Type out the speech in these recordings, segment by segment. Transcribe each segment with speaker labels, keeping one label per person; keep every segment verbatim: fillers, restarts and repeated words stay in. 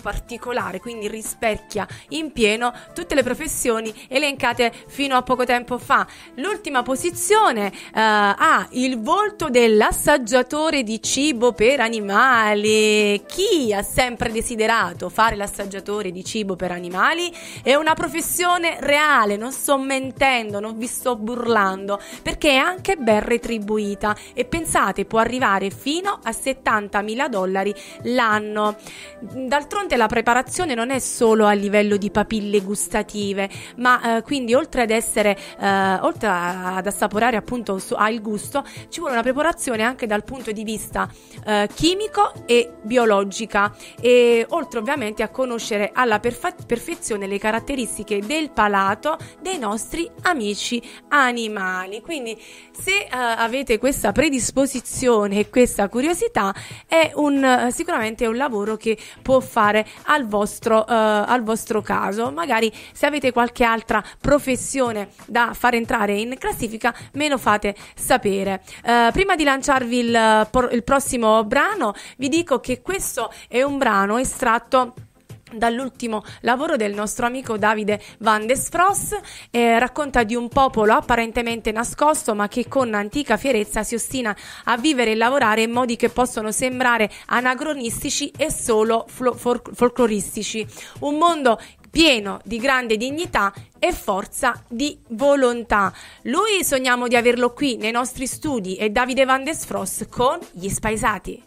Speaker 1: particolare, quindi rispecchia in pieno tutte le professioni elencate fino a poco tempo fa. L'ultima posizione uh, ha il volto dell'assaggiatore di cibo per animali. Chi ha sempre desiderato fare l'assaggiatore di cibo per animali? È una professione reale, non sto mentendo, non vi sto burlando, perché è anche ben retribuita e pensate può arrivare fino a settantamila dollari l'anno. D'altronde la preparazione non è solo a livello di papille gustative, ma eh, quindi oltre ad essere eh, oltre ad assaporare appunto al gusto, ci vuole una preparazione anche dal punto di vista eh, chimico e biologica, e oltre ovviamente a conoscere alla perfa- perfezione le caratteristiche del palato dei nostri amici animali. Quindi se eh, avete questa predisposizione e questa curiosità, è un eh, sicuramente un lavoro che può fare al vostro eh, al vostro caso. Magari se avete qualche altra professione da far entrare in classifica, me lo fate sapere. Eh, prima di lanciarvi il, il prossimo brano, vi dico che questo è un brano estratto dall'ultimo lavoro del nostro amico Davide Van der Sfros. Eh, racconta di un popolo apparentemente nascosto, ma che con antica fierezza si ostina a vivere e lavorare in modi che possono sembrare anacronistici e solo flo- for- folcloristici. Un mondo pieno di grande dignità e forza di volontà. Lui sogniamo di averlo qui nei nostri studi, è Davide Van der Sfros con Gli Spaesati.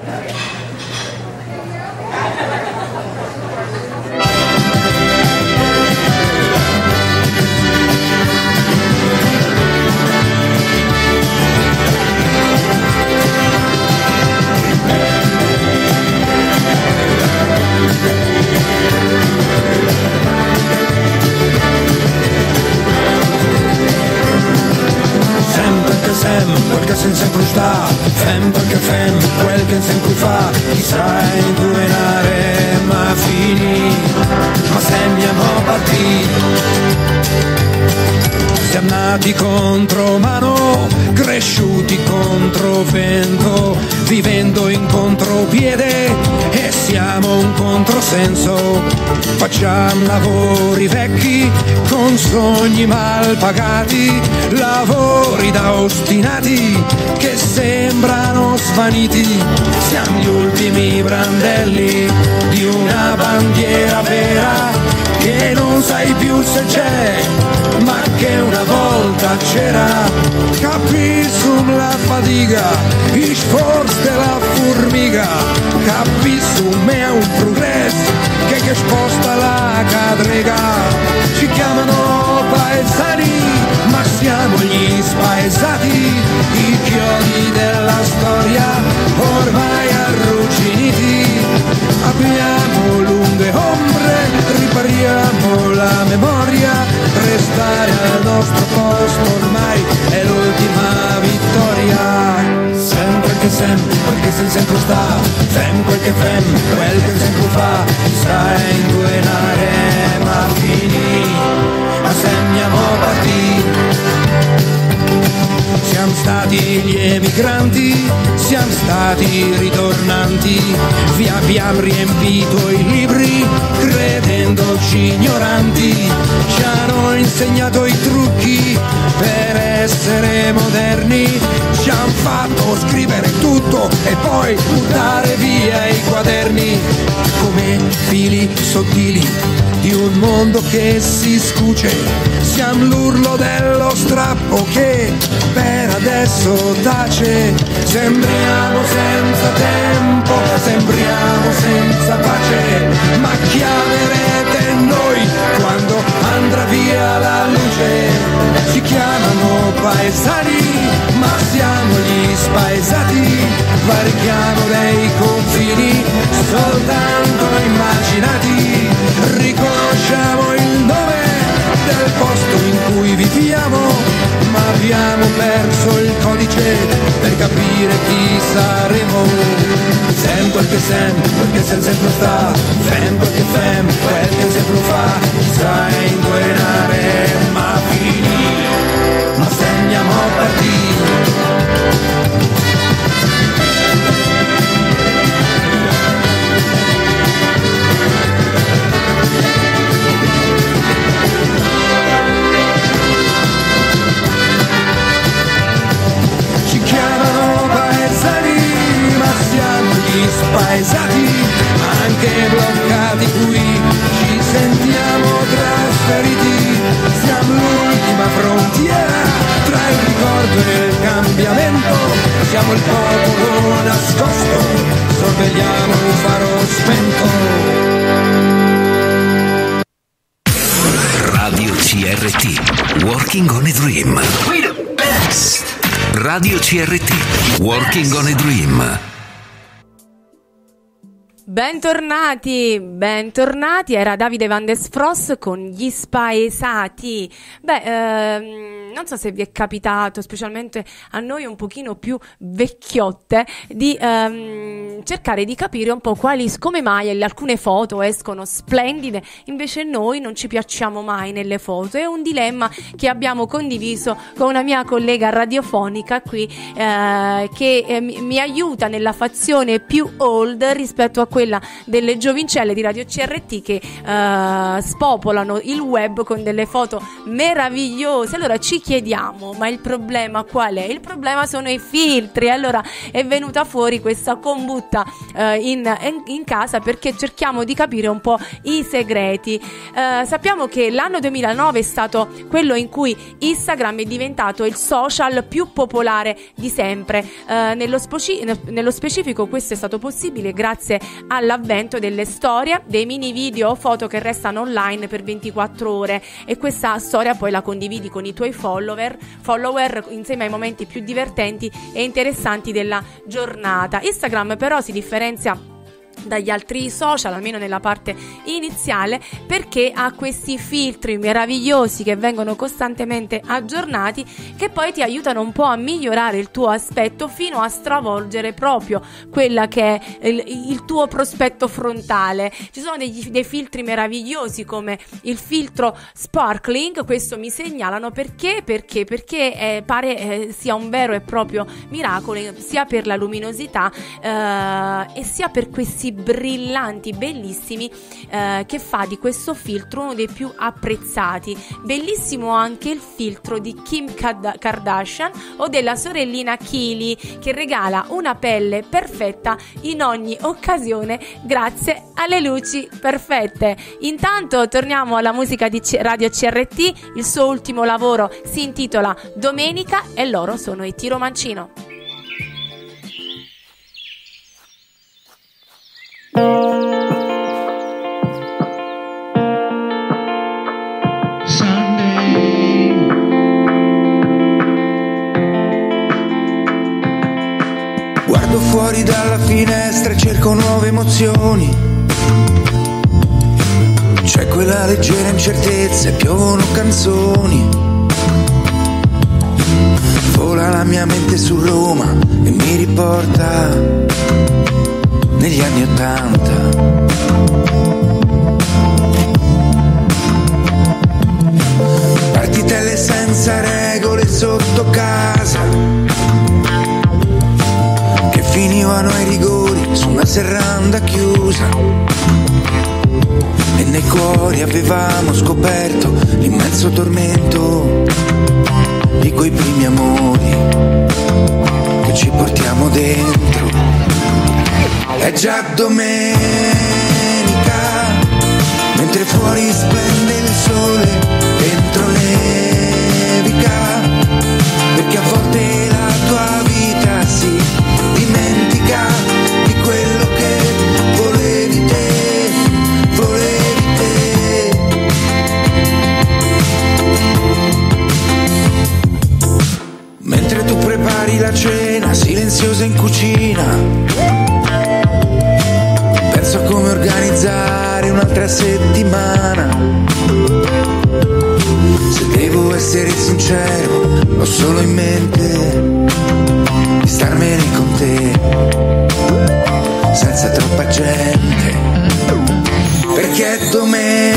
Speaker 2: Fem quel che senza incrustar, fem quel che fem, quel che sempre fa, chissà indovinare ma finì, ma sembriamo partiti. Siamo nati contro mano, cresciuti contro vento, vivendo in contropiede e siamo un controsenso. Facciamo lavori vecchi con sogni mal pagati, lavori da ostinati che sembrano svaniti. Siamo gli ultimi brandelli di una bandiera vera che non sai più se c'è, ma che una volta c'era. Capissum la fatica, il sforzo della formica, capissum è un progresso che, che sposta la cadrega. Ci chiamano paesani, ma siamo gli spaesati, i chiodi della storia ormai arrugginiti. Abbiamo lunghe ombre, ripariamo la memoria, restare al nostro posto ormai è l'ultima vittoria. Sempre che sempre, quel che sei sempre sta, fem quel che fem, quel che sempre fa, sta a inguenare ma finì, ma sembriamo partiti. Siamo stati gli emigranti, siamo stati ritornanti, vi abbiamo riempito i libri credendoci ignoranti, ci hanno insegnato i trucchi per essere moderni, ci hanno fatto scrivere tutto e poi buttare via i quaderni, come fili sottili di un mondo che si scuce. Siamo l'urlo dello strappo che per adesso tace. Sembriamo senza tempo, sembriamo senza pace, ma chiamerete noi quando andrà via la luce. Ci chiamano paesani, ma siamo gli spaesati, varchiamo dei confini soltanto immaginati, riconosciamo il nome del posto in cui viviamo, ma abbiamo perso il codice per capire chi saremo. Sem quel che sem, quel che sem sempre sta, fem quel che fem, quel che sempre fa, chissà inguenare ma finì, ma sembriamo partiti.
Speaker 3: R T, Working on a Dream. We the best. Radio C R T, Working on a Dream.
Speaker 1: Bentornati, bentornati, era Davide Van des Frost con Gli Spaesati. Beh, ehm, non so se vi è capitato, specialmente a noi un pochino più vecchiotte, di ehm, cercare di capire un po' quali, come mai alcune foto escono splendide, invece noi non ci piacciamo mai nelle foto. È un dilemma che abbiamo condiviso con una mia collega radiofonica qui, eh, che eh, mi, mi aiuta nella fazione più old rispetto a quella delle giovincelle di Radio C R T che uh, spopolano il web con delle foto meravigliose. Allora ci chiediamo, ma il problema qual è? Il problema sono i filtri. Allora è venuta fuori questa combutta uh, in, in, in casa, perché cerchiamo di capire un po' i segreti. Uh, sappiamo che l'anno duemilanove è stato quello in cui Instagram è diventato il social più popolare di sempre. Uh, nello, spoci- nello specifico questo è stato possibile grazie all'avvento delle storie, dei mini video o foto che restano online per ventiquattro ore, e questa storia poi la condividi con i tuoi follower, follower insieme ai momenti più divertenti e interessanti della giornata. Instagram però si differenzia dagli altri social, almeno nella parte iniziale, perché ha questi filtri meravigliosi che vengono costantemente aggiornati, che poi ti aiutano un po' a migliorare il tuo aspetto fino a stravolgere proprio quella che è il, il tuo prospetto frontale. Ci sono degli, dei filtri meravigliosi come il filtro sparkling, questo mi segnalano perché perché perché eh, pare eh, sia un vero e proprio miracolo, sia per la luminosità eh, e sia per questi brillanti bellissimi eh, che fa di questo filtro uno dei più apprezzati. Bellissimo anche il filtro di Kim Kardashian o della sorellina Kylie, che regala una pelle perfetta in ogni occasione grazie alle luci perfette. Intanto torniamo alla musica di C- Radio C R T. Il suo ultimo lavoro si intitola Domenica e loro sono i Tiro Mancino.
Speaker 2: Guardo fuori dalla finestra e cerco nuove emozioni. C'è quella leggera incertezza e piovono canzoni. Vola la mia mente su Roma e mi riporta negli anni ottanta. Partitelle senza regole sotto casa, che finivano ai rigori su una serranda chiusa, e nei cuori avevamo scoperto l'immenso tormento di quei primi amori che ci portiamo dentro. È già domenica, mentre fuori splende il sole, dentro nevica, perché a volte la tua vita si dimentica di quello che volevi te, volevi te. Mentre tu prepari la cena silenziosa in cucina, penso a come organizzare un'altra settimana. Se devo essere sincero, ho solo in mente di starmene con te, senza troppa gente, perché è domenica,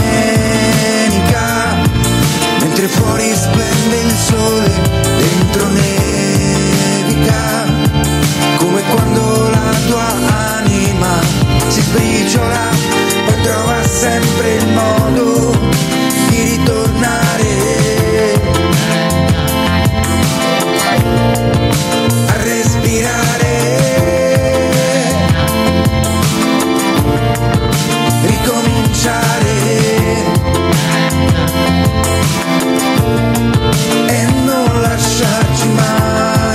Speaker 2: mentre fuori splende il sole, dentro nevica, come quando la tua anima si sbriciola, poi trova sempre il modo di ritornare a respirare, ricominciare e non lasciarci mai.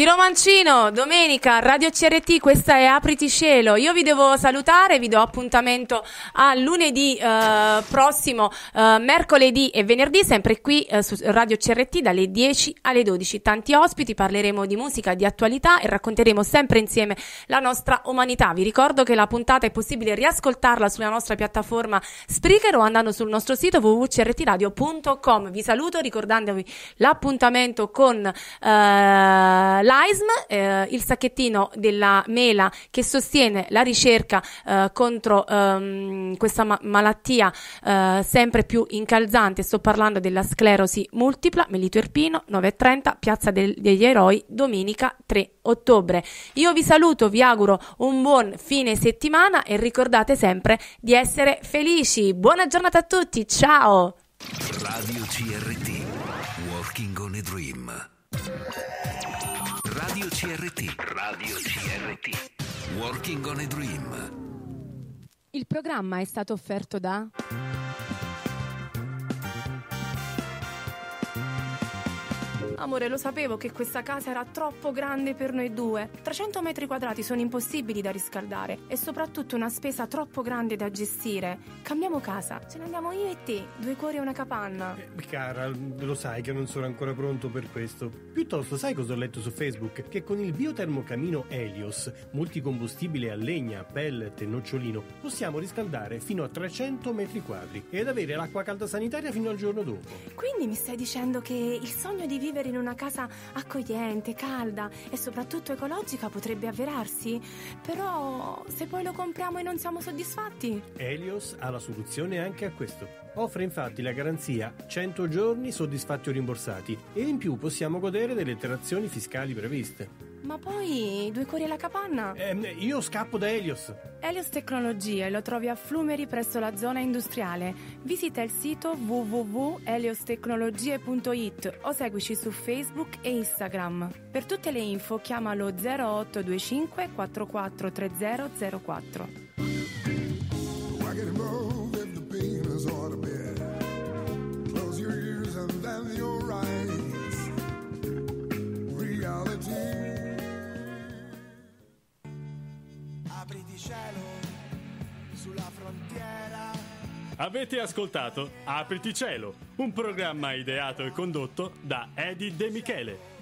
Speaker 1: Ciro Mancino, domenica, Radio C R T, questa è Apriti Cielo. Io vi devo salutare, vi do appuntamento a lunedì eh, prossimo, eh, mercoledì e venerdì, sempre qui eh, su Radio C R T dalle dieci alle dodici. Tanti ospiti, parleremo di musica, di attualità e racconteremo sempre insieme la nostra umanità. Vi ricordo che la puntata è possibile riascoltarla sulla nostra piattaforma Spreaker o andando sul nostro sito w w w punto c r t radio punto com. Vi saluto ricordandovi l'appuntamento con eh, l'A I S M, eh, il sacchettino della mela che sostiene la ricerca eh, contro ehm, questa ma- malattia eh, sempre più incalzante. Sto parlando della sclerosi multipla. Melito Irpino, nove e trenta, Piazza del- degli Eroi, domenica tre ottobre. Io vi saluto, vi auguro un buon fine settimana e ricordate sempre di essere felici. Buona giornata a tutti, ciao!
Speaker 3: Radio C R T, Working on a Dream. Radio C R T, Radio C R T, Working on a Dream.
Speaker 1: Il programma è stato offerto da... Amore, lo sapevo che questa casa era troppo grande per noi due. trecento metri quadrati sono impossibili da riscaldare e soprattutto una spesa troppo grande da gestire. Cambiamo casa, ce ne andiamo io e te, due cuori e una capanna.
Speaker 4: Eh, cara, lo sai che non sono ancora pronto per questo. Piuttosto, sai cosa ho letto su Facebook? Che con il biotermocamino Helios, multicombustibile a legna, pellet e nocciolino, possiamo riscaldare fino a trecento metri quadri ed avere l'acqua calda sanitaria fino al giorno dopo.
Speaker 1: Quindi mi stai dicendo che il sogno di vivere in una casa accogliente, calda e soprattutto ecologica potrebbe avverarsi? Però se poi lo compriamo e non siamo soddisfatti?
Speaker 4: Helios ha la soluzione anche a questo. Offre infatti la garanzia cento giorni soddisfatti o rimborsati e in più possiamo godere delle detrazioni fiscali previste.
Speaker 1: Ma poi due cuori alla capanna?
Speaker 4: Eh, io scappo da Helios.
Speaker 1: Helios Tecnologie lo trovi a Flumeri presso la zona industriale. Visita il sito w w w punto helios tecnologie punto i t o seguici su Facebook e Instagram. Per tutte le info chiamalo zero otto due cinque quattro quattro tre zero zero quattro.
Speaker 5: Apriti cielo sulla frontiera.
Speaker 6: Avete ascoltato Apriti Cielo, un programma ideato e condotto da Eddie De Michele.